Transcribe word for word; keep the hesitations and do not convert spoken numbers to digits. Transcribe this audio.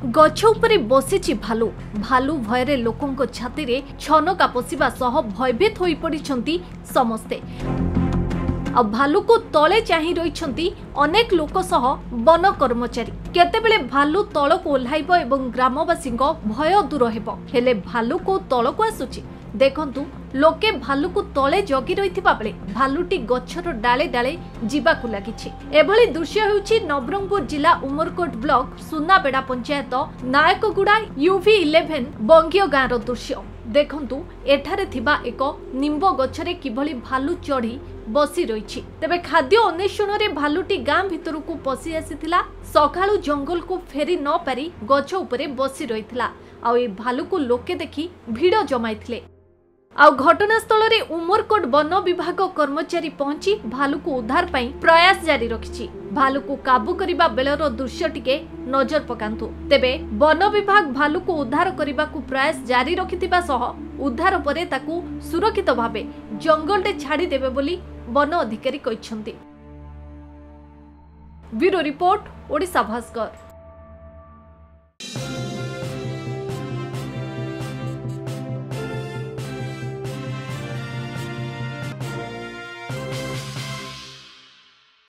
गछ उपरे बसिछि भालू भालू भयरे लोकंक छाती रे छनका पशिबा सह भयभीत होई पड़िछंती समस्ते। आ भालू को तले चाही रहिछंती अनेक लोक सह वन कर्मचारी। केतेबेले भालू तल को ओह्लाइबो एवं ग्रामवासीक भय दूर हेबो, हेले भालू को तल को आसुछि। देखंतु लोके भालू को तले जगी रहिथिबा बेले भालूटी गछर डाले डाले जीवाकु लागिछि। एभली दृश्य हेउछि नवरंगपुर जिला Umerkote block Sunabeda panchayat Nayakguda UV eleven बंगियो गाँर दृश्य। देखंतु एठारे थिबा एक निंब गछरे किभली भालू चढ़ी बसी रहिछि। तेबे खाद्य अन्वेषण रे भालूटी गाँ भितर को पसी आसीथिला। सकाळु जंगल को फेरी न पारी गछ उपरे बसी रहिथिला। आ ए भालू को लोके देखि भिड़ जमाइथिले। आ घटनास्थल रे उमरकोट वन विभाग कर्मचारी पहुंची भालू को उद्धार पाई प्रयास जारी रखिछि। भालू को काबू करिबा बेलर दृश्य टिके नजर पकांतु। तेबे वन विभाग भालू को उद्धार करिबा को प्रयास जारी रखिथिबा सह उद्धार परे ताकू सुरक्षित भाबे जंगल रे छाड़ी देबे बोली वन अधिकारी कहिसंती। Bureau report Odisha Bhaskar.